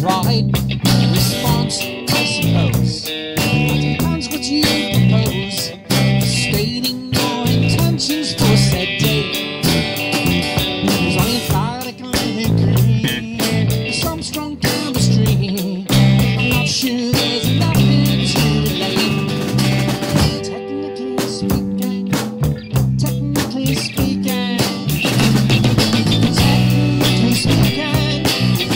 pride. Response, I suppose, depends what you propose. Stating your intentions for said day. There's only fire that can live in green. There's some strong chemistry. I'm not sure there's nothing to relate. Technically speaking, technically speaking, technically speaking,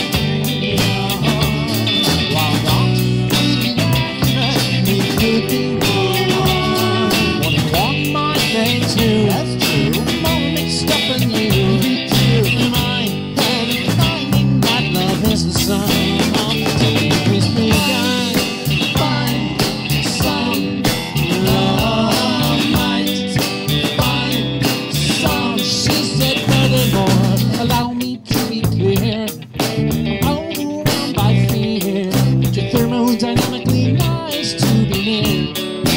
while not being accurate, we could be wrong. One and one might think two, that's true. I'm all mixed up in you, me too. In my head, finding that love is the sum. Technically speaking, find some love might find some. She said furthermore, allow me to be clear. Overwhelmed by fear, you're thermodynamically nice to be near.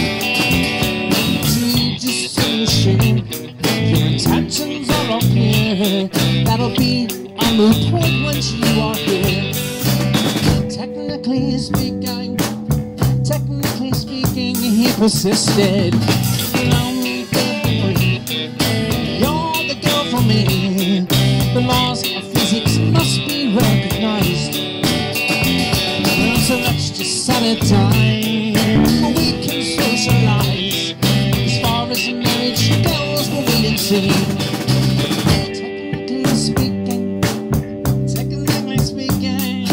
To just so assume your intentions are up here. That'll be a moot point once you are here. Technically speaking, he persisted. Allow me to be free. You're the girl for me. The laws of physics must be recognized. So let's just set a time where we can socialize. As far as marriage goes, we'll wait and see. Technically speaking, technically speaking,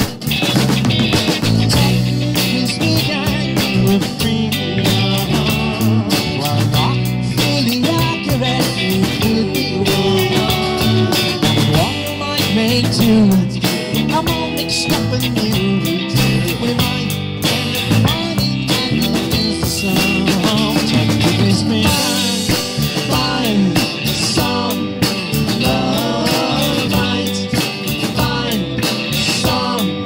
technically speaking, we're free. While not fully accurate, we could be wrong. One might make two. I'm all mixed up in you. We might end up finding that love is the sum. Technically speaking, find some love might find some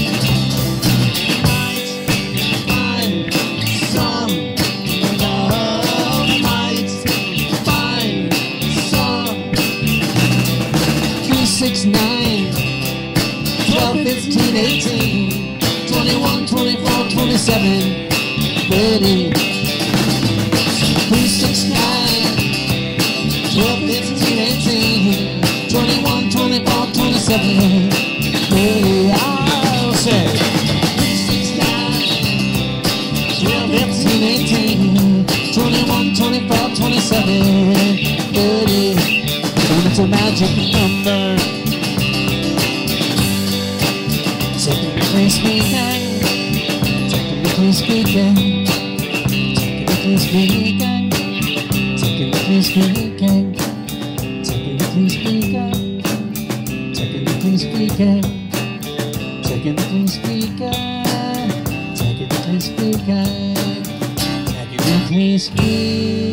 might find some love might find some. 369 12, 15, 18, 21, 24, 27, 30. 369, 12, 15, 18, 21, 24, 27, 30. I'll say 369, 12, 15, 18, 21, 24, 27, 30. And it's a magic number. Technically speaking, technically speaking, technically speaking, technically speaking, technically speaking, technically speaking, technically speaking, technically speaking, technically speaking.